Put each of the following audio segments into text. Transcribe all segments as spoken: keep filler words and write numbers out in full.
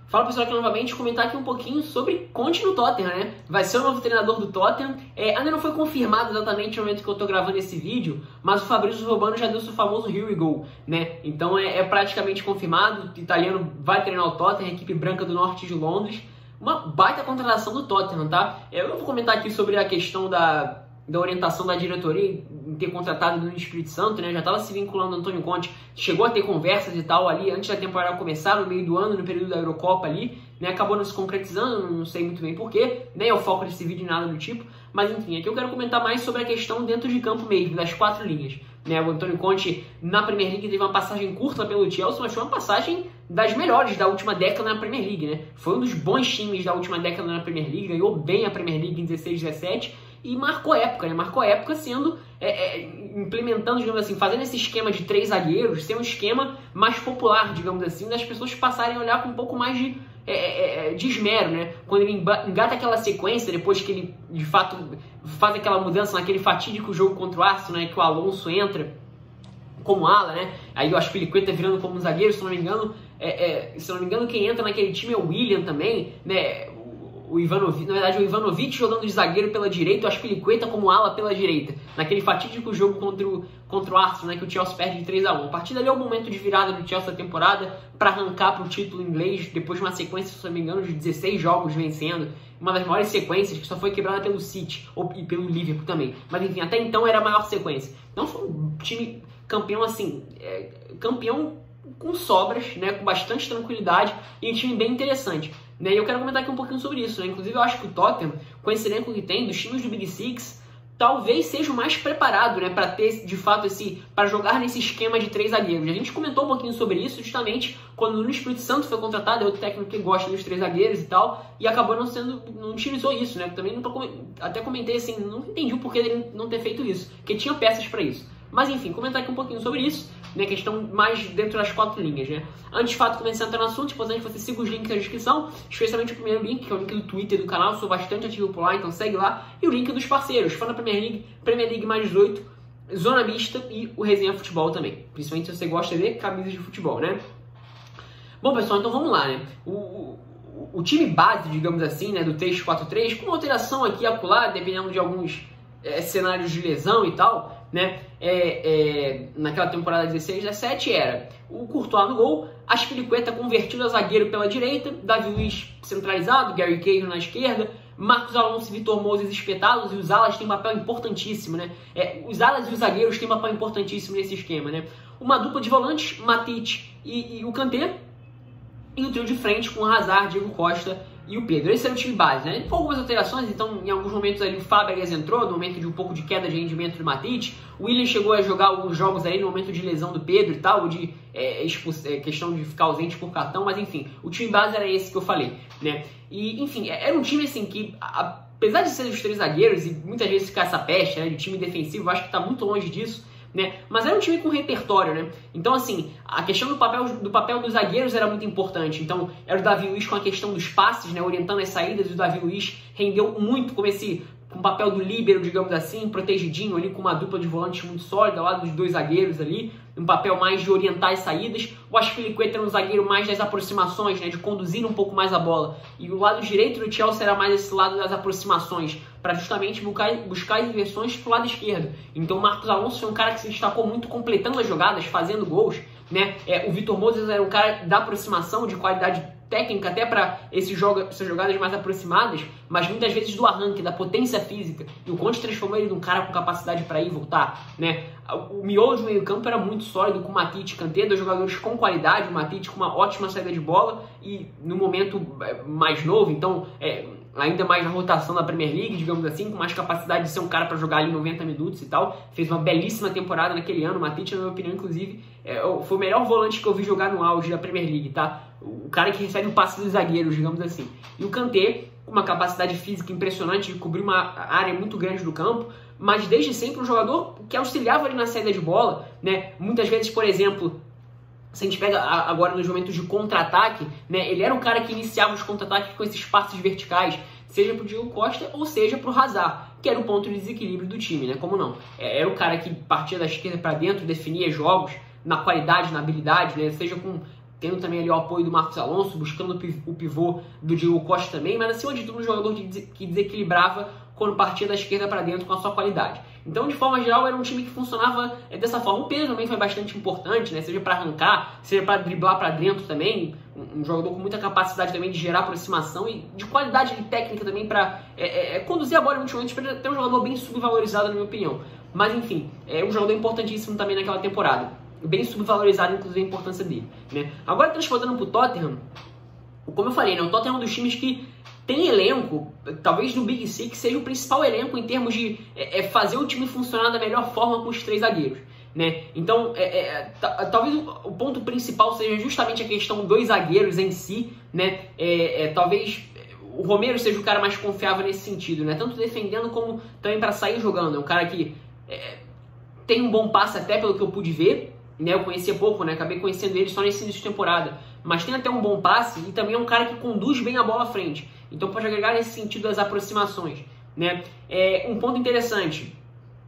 Fala pessoal, aqui novamente, comentar aqui um pouquinho sobre Conte no Tottenham, né? Vai ser o novo treinador do Tottenham. É, ainda não foi confirmado exatamente no momento que eu tô gravando esse vídeo, mas o Fabrizio Romano já deu seu famoso here we go, né? Então é, é praticamente confirmado, o italiano vai treinar o Tottenham, a equipe branca do norte de Londres. Uma baita contratação do Tottenham, tá? Eu não vou comentar aqui sobre a questão da... da orientação da diretoria em ter contratado no Espírito Santo, né? Já estava se vinculando ao Antônio Conte, chegou a ter conversas e tal ali antes da temporada começar, no meio do ano, no período da Eurocopa ali, né? Acabou não se concretizando, não sei muito bem porquê, nem é o foco desse vídeo, nada do tipo, mas enfim, aqui eu quero comentar mais sobre a questão dentro de campo mesmo, das quatro linhas, né? O Antônio Conte na Premier League teve uma passagem curta pelo Chelsea, mas foi uma passagem das melhores da última década na Premier League, né? Foi um dos bons times da última década na Premier League, ganhou bem a Premier League em dezesseis, dezessete, e marcou época, né? Marcou época sendo, é, é, implementando, digamos assim, fazendo esse esquema de três zagueiros, ser um esquema mais popular, digamos assim, das pessoas passarem a olhar com um pouco mais de, é, é, de esmero, né? Quando ele engata aquela sequência, depois que ele, de fato, faz aquela mudança naquele fatídico jogo contra o Arsenal, né? Que o Alonso entra como ala, né? Aí o Azpilicueta virando como zagueiro, se não me engano, é, é, se não me engano, quem entra naquele time é o Willian também, né? O Ivanovic, na verdade, o Ivanovic jogando de zagueiro pela direita, o Azpilicueta como ala pela direita, naquele fatídico jogo contra o, contra o Arsenal, né, que o Chelsea perde de três a um. A partir dali é o momento de virada do Chelsea da temporada para arrancar para o título inglês, depois de uma sequência, se não me engano, de dezesseis jogos vencendo, uma das maiores sequências, que só foi quebrada pelo City ou, e pelo Liverpool também. Mas enfim, até então era a maior sequência. Então foi um time campeão assim, é, campeão com sobras, né, com bastante tranquilidade e um time bem interessante. Né, e eu quero comentar aqui um pouquinho sobre isso, né? Inclusive eu acho que o Tottenham, com esse elenco que tem, dos times do Big Six, talvez seja o mais preparado, né, para ter de fato esse, para jogar nesse esquema de três zagueiros. A gente comentou um pouquinho sobre isso justamente quando o Nuno Espírito Santo foi contratado, é outro técnico que gosta dos três zagueiros e tal, e acabou não sendo, não utilizou isso, né? Também não, até comentei assim, não entendi o porquê dele não ter feito isso, porque tinha peças para isso. Mas enfim, comentar aqui um pouquinho sobre isso, né, questão mais dentro das quatro linhas, né. Antes de fato começar a entrar no assunto, é importante que você siga os links na descrição, especialmente o primeiro link, que é o link do Twitter do canal, sou bastante ativo por lá, então segue lá, e o link dos parceiros, Fã da Premier League, Premier League mais dezoito, Zona Mista e o Resenha Futebol também, principalmente se você gosta de camisas de futebol, né. Bom pessoal, então vamos lá, né, o, o, o time base, digamos assim, né, do três quatro três, com uma alteração aqui e acolá, dependendo de alguns é, cenários de lesão e tal, né, é, é, naquela temporada dezesseis, dezessete era o Courtois no gol, Azpilicueta convertido a zagueiro pela direita, Davi Luiz centralizado, Gary Cahill na esquerda, Marcos Alonso e Vitor Moses espetados, e os alas têm um papel importantíssimo, né? É, os alas e os zagueiros têm um papel importantíssimo nesse esquema, né? Uma dupla de volantes, Matite e, e o Kanté, e o trio de frente com o Hazard, Diego Costa e o Pedro. Esse era o time base, né? Foi algumas alterações, então em alguns momentos ali o Fábregas entrou, no momento de um pouco de queda de rendimento do Matite. O Willian chegou a jogar alguns jogos ali no momento de lesão do Pedro e tal, de é, é, questão de ficar ausente por cartão, mas enfim, o time base era esse que eu falei, né? E enfim, era um time assim que, apesar de ser os três zagueiros e muitas vezes ficar essa peste, né, de time defensivo, eu acho que tá muito longe disso, né? Mas era um time com repertório, né? Então, assim, a questão do papel, do papel dos zagueiros era muito importante. Então, era o Davi Luiz com a questão dos passes, né? Orientando as saídas, e o Davi Luiz rendeu muito como esse, com o papel do líbero, digamos assim, protegidinho ali, com uma dupla de volantes muito sólida, ao lado dos dois zagueiros ali, um papel mais de orientar as saídas. O Azpilicueta era um zagueiro mais das aproximações, né? De conduzir um pouco mais a bola. E o lado direito do Chelsea era mais esse lado das aproximações, para justamente buscar, buscar as inversões pro lado esquerdo. Então o Marcos Alonso foi um cara que se destacou muito completando as jogadas, fazendo gols, né? É, o Vitor Moses era um cara da aproximação, de qualidade técnica até para esse joga, essas jogadas mais aproximadas, mas muitas vezes do arranque, da potência física. E o Conte transformou ele num cara com capacidade para ir e voltar, né? O miolo do meio campo era muito sólido, com o Matite e Kanté, dois jogadores com qualidade, o Matite com uma ótima saída de bola e no momento mais novo, então é, ainda mais na rotação da Premier League, digamos assim, com mais capacidade de ser um cara para jogar ali noventa minutos e tal. Fez uma belíssima temporada naquele ano. O Matite, na minha opinião, inclusive, é, foi o melhor volante que eu vi jogar no auge da Premier League, tá? O cara que recebe o passe dos zagueiros, digamos assim. E o Kanté, com uma capacidade física impressionante de cobrir uma área muito grande do campo, mas desde sempre um jogador que auxiliava ali na saída de bola, né? Muitas vezes, por exemplo, se a gente pega agora nos momentos de contra-ataque, né? Ele era um cara que iniciava os contra-ataques com esses passes verticais, seja pro Diego Costa ou seja pro Hazard, que era o ponto de desequilíbrio do time, né? Como não? Era o cara que partia da esquerda para dentro, definia jogos na qualidade, na habilidade, né? Seja com tendo também ali o apoio do Marcos Alonso, buscando o pivô do Diego Costa também, mas acima de tudo um jogador que desequilibrava quando partia da esquerda para dentro com a sua qualidade. Então, de forma geral, era um time que funcionava dessa forma. O Pedro também foi bastante importante, né? Seja para arrancar, seja para driblar para dentro também. Um, um jogador com muita capacidade também de gerar aproximação e de qualidade técnica também para é, é, conduzir a bola emocionalmente, para ter um jogador bem subvalorizado, na minha opinião. Mas, enfim, é um jogador importantíssimo também naquela temporada. Bem subvalorizado, inclusive, a importância dele, né? Agora, transportando para o Tottenham, como eu falei, né? O Tottenham é um dos times que tem elenco, talvez no Big Six seja o principal elenco em termos de é, é fazer o time funcionar da melhor forma com os três zagueiros, né? Então, é, é, talvez o, o ponto principal seja justamente a questão dos zagueiros em si, né? É, é, talvez o Romero seja o cara mais confiável nesse sentido, né? Tanto defendendo como também para sair jogando. É um cara que é, tem um bom passe até pelo que eu pude ver, né? Eu conhecia pouco, né? Acabei conhecendo ele só nesse início de temporada, mas tem até um bom passe e também é um cara que conduz bem a bola à frente. Então pode agregar nesse sentido das aproximações, né? É, um ponto interessante,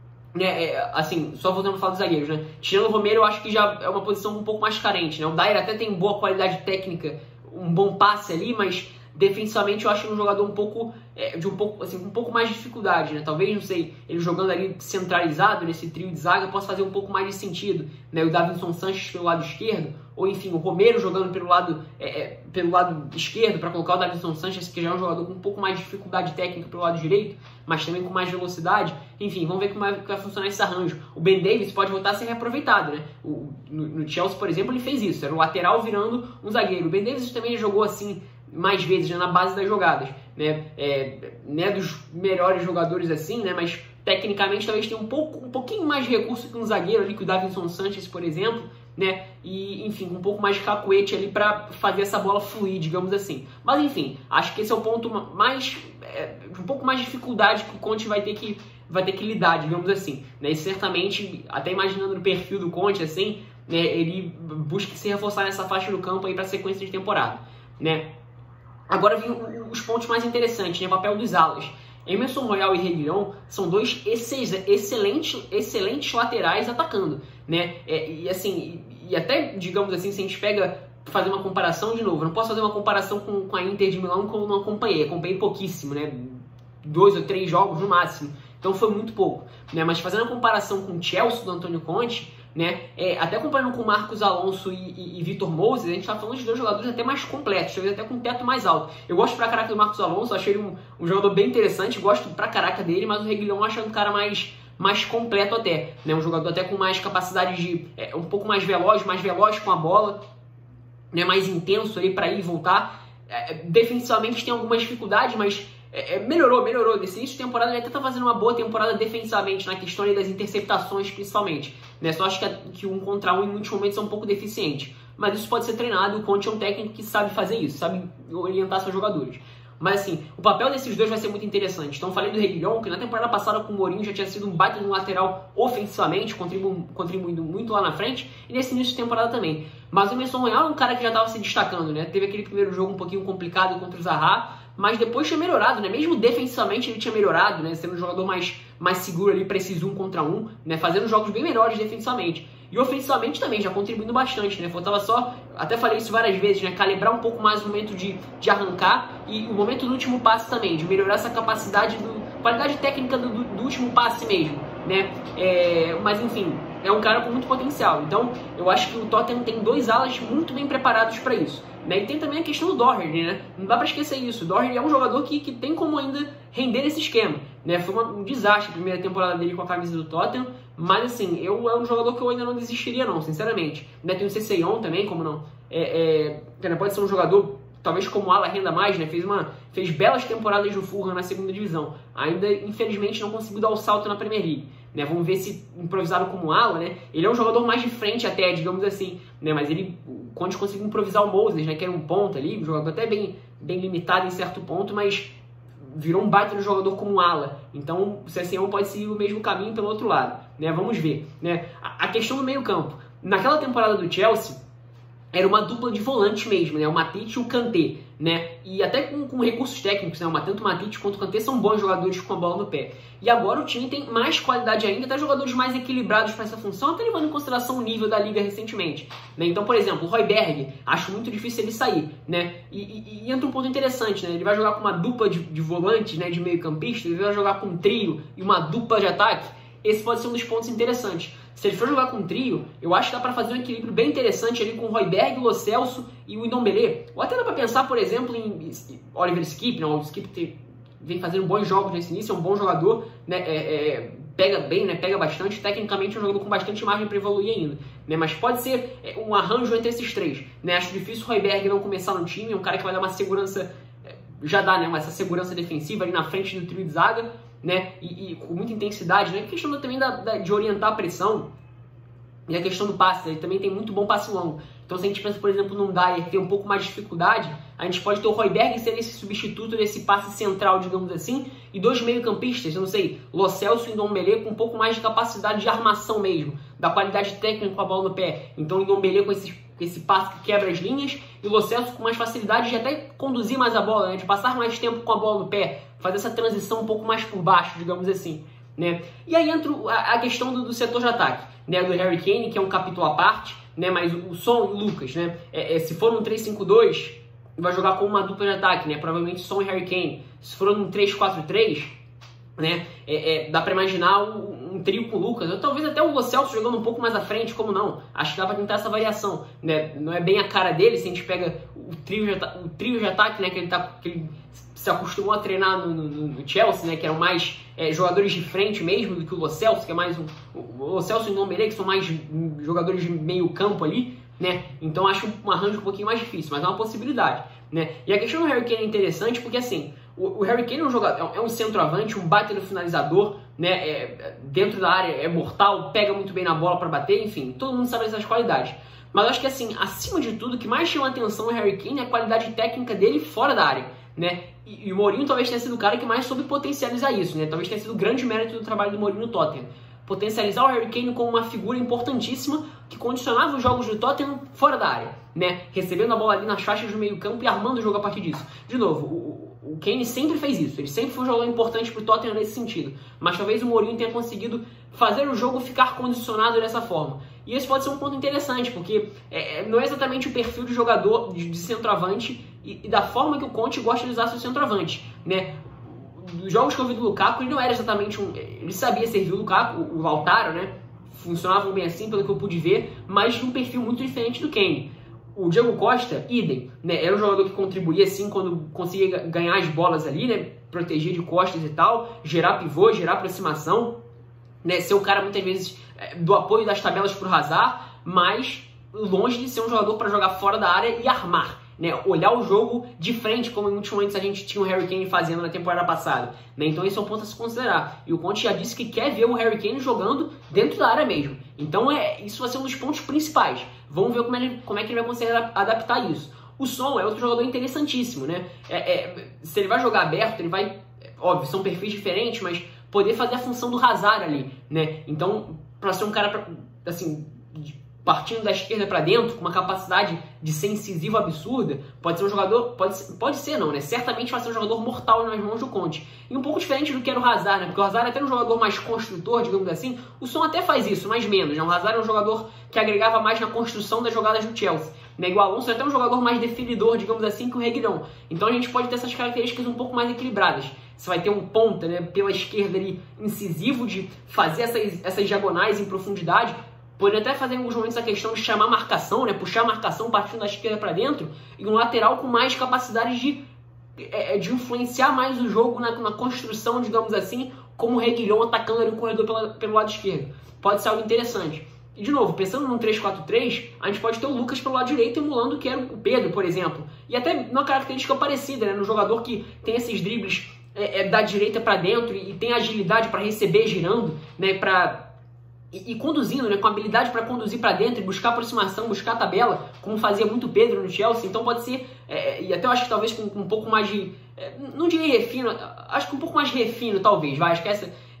né? É, assim, só voltando a falar dos zagueiros, né? Tirando o Romero, eu acho que já é uma posição um pouco mais carente, né? O Dyer até tem boa qualidade técnica, um bom passe ali, mas defensivamente eu acho um jogador um pouco é, de um pouco assim, um pouco mais de dificuldade, né? Talvez, não sei, ele jogando ali centralizado nesse trio de zaga possa fazer um pouco mais de sentido, né? O Davinson Sanchez pelo lado esquerdo, ou enfim, o Romero jogando pelo lado é, é, pelo lado esquerdo para colocar o Davinson Sanchez, que já é um jogador com um pouco mais de dificuldade técnica pelo lado direito, mas também com mais velocidade. Enfim, vamos ver como vai, como vai funcionar esse arranjo. O Ben Davies pode voltar a ser reaproveitado, né? O, no, no Chelsea, por exemplo, ele fez isso, era o lateral virando um zagueiro. O Ben Davies também jogou assim mais vezes, né, na base das jogadas, né? É, não é dos melhores jogadores assim, né? Mas tecnicamente talvez tenha um, pouco, um pouquinho mais de recurso que um zagueiro ali, que o Davinson Sanchez, por exemplo, né? E, enfim, um pouco mais de cacuete ali para fazer essa bola fluir, digamos assim. Mas, enfim, acho que esse é o ponto mais... É, um pouco mais de dificuldade que o Conte vai ter que, vai ter que lidar, digamos assim, né? E certamente, até imaginando no perfil do Conte, assim, né, ele busca se reforçar nessa faixa do campo aí para a sequência de temporada, né? Agora vem os pontos mais interessantes, né? O papel dos alas. Emerson Royal e Reguilhão são dois excelentes, excelentes laterais atacando, né? É, e assim, e, e até, digamos assim, se a gente pega, fazer uma comparação de novo, não posso fazer uma comparação com, com a Inter de Milão, que eu não acompanhei, acompanhei pouquíssimo, né? Dois ou três jogos no máximo, então foi muito pouco, né? Mas fazendo a comparação com o Chelsea do Antônio Conte, né? É, até comparando com Marcos Alonso e, e, e Vitor Moses, a gente está falando de dois jogadores até mais completos, talvez até com um teto mais alto. Eu gosto pra caraca do Marcos Alonso, achei ele um, um jogador bem interessante, gosto pra caraca dele, mas o Reguilhão acho um cara mais, mais completo até, né? Um jogador até com mais capacidade de... É, um pouco mais veloz, mais veloz com a bola, né? Mais intenso ali para ir e voltar. É, defensivamente tem algumas dificuldades, mas... É, melhorou, melhorou. Nesse início de temporada ele até tá fazendo uma boa temporada defensivamente, na questão ali das interceptações principalmente, né? Só acho que, que um contra um em muitos momentos é um pouco deficiente, mas isso pode ser treinado. O Conte é um técnico que sabe fazer isso, sabe orientar seus jogadores. Mas assim, o papel desses dois vai ser muito interessante. Então falei do Reguilhão, que na temporada passada com o Mourinho já tinha sido um baita no lateral ofensivamente, contribu contribuindo muito lá na frente, e nesse início de temporada também. Mas o Emerson Royal é um cara que já estava se destacando, né? Teve aquele primeiro jogo um pouquinho complicado contra o Zaha, mas depois tinha melhorado, né? Mesmo defensivamente ele tinha melhorado, né? Sendo um jogador mais, mais seguro ali para esses um contra um, né? Fazendo jogos bem melhores defensivamente. E ofensivamente também, já contribuindo bastante, né? Faltava só, até falei isso várias vezes, né? Calibrar um pouco mais o momento de, de arrancar e o momento do último passe também, de melhorar essa capacidade, do, qualidade técnica do, do último passe mesmo, né? É, mas enfim, é um cara com muito potencial. Então, eu acho que o Tottenham tem dois alas muito bem preparados para isso, né? E tem também a questão do Doherty, né? Não dá para esquecer isso. O Doherty é um jogador que, que tem como ainda render esse esquema, né? Foi uma, um desastre a primeira temporada dele com a camisa do Tottenham, mas assim, eu, é um jogador que eu ainda não desistiria não, sinceramente. Né? Tem o Cesseyon também, como não? É, é, pode ser um jogador, talvez como ala renda mais, né? Fez, uma, fez belas temporadas no Fulham na segunda divisão. Ainda, infelizmente, não conseguiu dar o salto na Premier League. Né? Vamos ver se improvisado como ala, né? Ele é um jogador mais de frente até, digamos assim, né? Mas ele, quando conseguiu improvisar o Moses, né? Que era um ponta ali, um jogador até bem, bem limitado em certo ponto, mas virou um baita no jogador como ala. Então o C S um pode seguir o mesmo caminho pelo outro lado, né? Vamos ver, né? A, a questão do meio campo. Naquela temporada do Chelsea, era uma dupla de volantes mesmo, né? O Matite e o Kanté, né? E até com, com recursos técnicos, né? O tanto o Matite quanto o Kanté são bons jogadores com a bola no pé. E agora o time tem mais qualidade ainda, até jogadores mais equilibrados para essa função, até levando em consideração o nível da liga recentemente, né? Então, por exemplo, o Højbjerg, acho muito difícil ele sair, né? E, e, e entra um ponto interessante, né? Ele vai jogar com uma dupla de, de volantes, né? De meio campistas, ele vai jogar com um trio e uma dupla de ataque. Esse pode ser um dos pontos interessantes. Se ele for jogar com um trio, eu acho que dá para fazer um equilíbrio bem interessante ali com o Højbjerg, o Lo Celso e o Ndombele. Ou até dá para pensar, por exemplo, em Oliver Skip, né? O Skip tem, vem fazendo bons jogos nesse início, é um bom jogador, né? É, é, pega bem, né? Pega bastante, tecnicamente é um jogador com bastante margem para evoluir ainda, né? Mas pode ser um arranjo entre esses três, né? Acho difícil o Højbjerg não começar no time, é um cara que vai dar uma segurança, já dá, né? Essa segurança defensiva ali na frente do trio de zaga, né? E, e com muita intensidade, né? A questão também da, da, de orientar a pressão e a questão do passe, ele também tem muito bom passe longo. Então, se a gente pensa, por exemplo, num Dyer que tem um pouco mais de dificuldade, a gente pode ter o Højbjerg ser esse substituto desse passe central, digamos assim, e dois meio-campistas, eu não sei, Lo Celso e Ndombele com um pouco mais de capacidade de armação mesmo, da qualidade técnica com a bola no pé. Então, Ndombele com esse, com esse passe que quebra as linhas e Lo Celso com mais facilidade de até conduzir mais a bola, né? De passar mais tempo com a bola no pé, fazer essa transição um pouco mais por baixo, digamos assim, né? E aí entra a, a questão do, do setor de ataque, né? Do Harry Kane, que é um capítulo à parte, né? Mas o, o Son e o Lucas, né? É, é, se for um três cinco dois, vai jogar com uma dupla de ataque, né? Provavelmente Son e Harry Kane. Se for um três quatro três, né? É, é, dá para imaginar um, um trio com o Lucas, ou talvez até o Lo Celso jogando um pouco mais à frente, como não? Acho que dá para tentar essa variação, né? Não é bem a cara dele, se a gente pega o trio de, o trio de ataque, né? Que ele, tá, que ele se acostumou a treinar no, no, no Chelsea, né? Que eram mais é, jogadores de frente mesmo do que o Lo Celso, que é mais um, o Lo Celso e o Ndombele, que são mais jogadores de meio campo ali, né? Então acho um arranjo um pouquinho mais difícil, mas é uma possibilidade, né? E a questão do Harry Kane é interessante porque, assim, o, o Harry Kane é um jogador, é um centroavante, um bater no finalizador, né? É, dentro da área é mortal, pega muito bem na bola para bater, enfim, todo mundo sabe essas qualidades. Mas eu acho que, assim, acima de tudo, o que mais chama atenção no Harry Kane é a qualidade técnica dele fora da área, né? E, e o Mourinho talvez tenha sido o cara que mais soube potencializar isso, né? Talvez tenha sido o grande mérito do trabalho do Mourinho no Tottenham. Potencializar o Harry Kane como uma figura importantíssima que condicionava os jogos do Tottenham fora da área, né? Recebendo a bola ali nas faixas do meio campo e armando o jogo a partir disso. De novo, o, o Kane sempre fez isso, ele sempre foi um jogador importante para o Tottenham nesse sentido, mas talvez o Mourinho tenha conseguido fazer o jogo ficar condicionado dessa forma. E esse pode ser um ponto interessante, porque é, não é exatamente o perfil de jogador de, de centroavante e, e da forma que o Conte gosta de usar seu centroavante, né? Dos jogos que eu vi do Lukaku, ele não era exatamente um... Ele sabia servir o Lukaku, o Lautaro, né? Funcionavam bem assim, pelo que eu pude ver, mas de um perfil muito diferente do Kane. O Diego Costa, idem, né? Era um jogador que contribuía assim quando conseguia ganhar as bolas ali, né? Proteger de costas e tal, gerar pivô, gerar aproximação, né? Ser o cara muitas vezes do apoio das tabelas pro Hazard, mas longe de ser um jogador para jogar fora da área e armar, né? Olhar o jogo de frente, como em muitos momentos a gente tinha o Harry Kane fazendo na temporada passada, né? Então esse é um ponto a se considerar. E o Conte já disse que quer ver o Harry Kane jogando dentro da área mesmo. Então é, isso vai ser um dos pontos principais. Vamos ver como, ele, como é que ele vai conseguir adaptar isso. O Son é outro jogador interessantíssimo, né? É, é, se ele vai jogar aberto, ele vai... Óbvio, são perfis diferentes, mas poder fazer a função do Hazard ali, né? Então, para ser um cara, pra, assim, partindo da esquerda para dentro, com uma capacidade de ser incisivo absurda, pode ser um jogador, pode, pode ser não, né? Certamente vai ser um jogador mortal nas mãos do Conte. E um pouco diferente do que era o Hazard, né? Porque o Hazard é até um jogador mais construtor, digamos assim. O Son até faz isso, mas menos, né? O Hazard é um jogador que agregava mais na construção das jogadas do Chelsea, né? Igual o Alonso é até um jogador mais definidor, digamos assim, que o Reguilón. Então a gente pode ter essas características um pouco mais equilibradas. Você vai ter um ponta, né, pela esquerda ali, incisivo, de fazer essas, essas diagonais em profundidade. Pode até fazer em alguns momentos a questão de chamar a marcação, né, puxar a marcação partindo da esquerda para dentro. E um lateral com mais capacidade de, é, de influenciar mais o jogo na, na construção, digamos assim, como o Reguilón atacando ali o corredor pela, pelo lado esquerdo. Pode ser algo interessante. E, de novo, pensando num três quatro três, a gente pode ter o Lucas pelo lado direito emulando o que era o Pedro, por exemplo. E até numa característica parecida, né, no jogador que tem esses dribles é, é, da direita para dentro e tem agilidade para receber girando, né, pra, e, e conduzindo, né, com habilidade para conduzir para dentro e buscar aproximação, buscar a tabela, como fazia muito o Pedro no Chelsea. Então pode ser, é, e até eu acho que talvez com, com um pouco mais de, é, não diria refino, acho que um pouco mais de refino talvez, vai, acho que essa...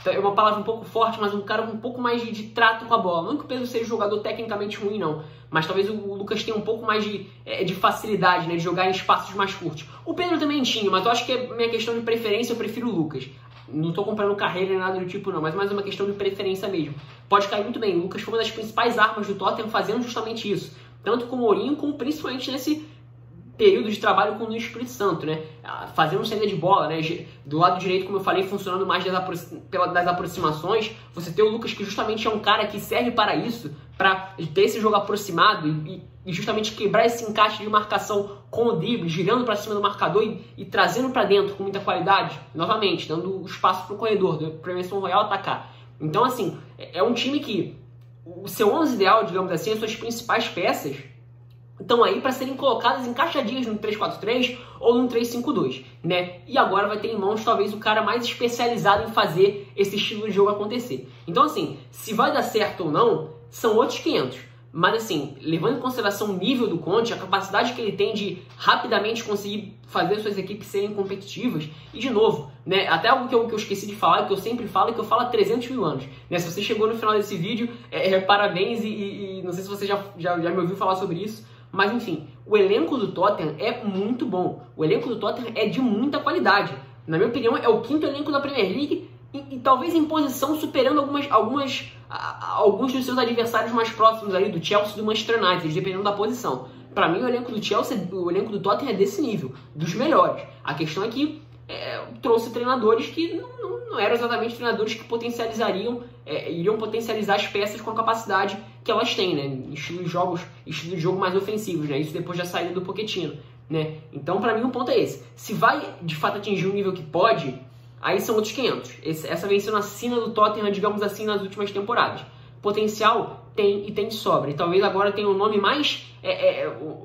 é uma palavra um pouco forte, mas um cara com um pouco mais de, de trato com a bola. Não que o Pedro seja um jogador tecnicamente ruim, não. Mas talvez o, o Lucas tenha um pouco mais de, é, de facilidade, né, de jogar em espaços mais curtos. O Pedro também tinha, mas eu acho que é minha questão de preferência, eu prefiro o Lucas. Não estou comprando carreira nem nada do tipo, não, mas mais uma questão de preferência mesmo. Pode cair muito bem. O Lucas foi uma das principais armas do Tottenham fazendo justamente isso. Tanto com o Mourinho, como principalmente nesse período de trabalho com o Luiz Espírito Santo, né? Fazendo saída de bola, né? Do lado direito, como eu falei, funcionando mais das, apro das aproximações. Você tem o Lucas, que justamente é um cara que serve para isso, para ter esse jogo aproximado e, e justamente quebrar esse encaixe de marcação com o drible, girando para cima do marcador e, e trazendo para dentro com muita qualidade, novamente, dando espaço para o corredor, para o Emerson Royal atacar. Então, assim, é um time que o seu onze ideal, digamos assim, as suas principais peças estão aí para serem colocadas encaixadinhas no três quatro três ou no três cinco dois, né? E agora vai ter em mãos talvez o cara mais especializado em fazer esse estilo de jogo acontecer. Então, assim, se vai dar certo ou não, são outros quinhentos. Mas, assim, levando em consideração o nível do Conte, a capacidade que ele tem de rapidamente conseguir fazer suas equipes serem competitivas, e, de novo, né, até algo que eu, que eu esqueci de falar, que eu sempre falo, é que eu falo há trezentos mil anos. Né? Se você chegou no final desse vídeo, é, é, parabéns, e, e, e não sei se você já, já, já me ouviu falar sobre isso, mas, enfim, o elenco do Tottenham é muito bom. O elenco do Tottenham é de muita qualidade. Na minha opinião, é o quinto elenco da Premier League e, e talvez em posição superando algumas, algumas, a, a, alguns dos seus adversários mais próximos ali, do Chelsea e do Manchester United, dependendo da posição. Para mim, o elenco do Chelsea, o elenco do Tottenham é desse nível, dos melhores. A questão é que é, trouxe treinadores que não, não, não eram exatamente treinadores que potencializariam, é, iriam potencializar as peças com a capacidade que elas têm, né? Estilo de jogos, estilo de jogo mais ofensivos, né? Isso depois da saída do Pochettino, né? Então, para mim, o ponto é esse. Se vai, de fato, atingir o nível que pode, aí são outros quinhentos. Esse, essa vem sendo a sina do Tottenham, digamos assim, nas últimas temporadas. Potencial tem e tem de sobra. E talvez agora tenha um nome mais... É, é, o,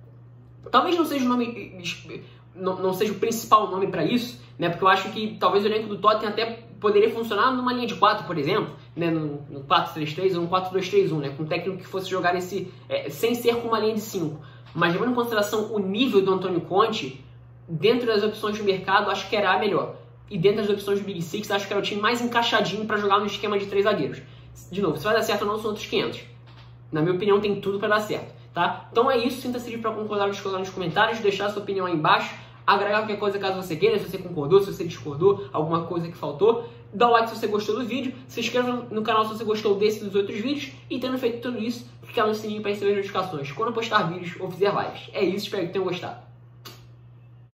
talvez não seja o nome... Não, não seja o principal nome para isso, né? Porque eu acho que talvez o elenco do Tottenham até poderia funcionar numa linha de quatro, por exemplo, né? no, no quatro três três ou no quatro dois três um, né? Com um técnico que fosse jogar nesse, é, sem ser com uma linha de cinco. Mas levando em consideração o nível do Antônio Conte, dentro das opções do mercado, acho que era a melhor. E dentro das opções do Big Six, acho que era o time mais encaixadinho para jogar no esquema de três zagueiros. De novo, se vai dar certo ou não, são outros quinhentos. Na minha opinião, tem tudo para dar certo, tá? Então é isso, sinta-se livre para concordar ou discordar nos comentários, deixar a sua opinião aí embaixo, agregar qualquer coisa caso você queira, se você concordou, se você discordou, alguma coisa que faltou. Dá o like se você gostou do vídeo, se inscreva no canal se você gostou desse e dos outros vídeos, e tendo feito tudo isso, clicar no sininho para receber as notificações quando eu postar vídeos ou fizer lives. É isso, espero que tenham gostado.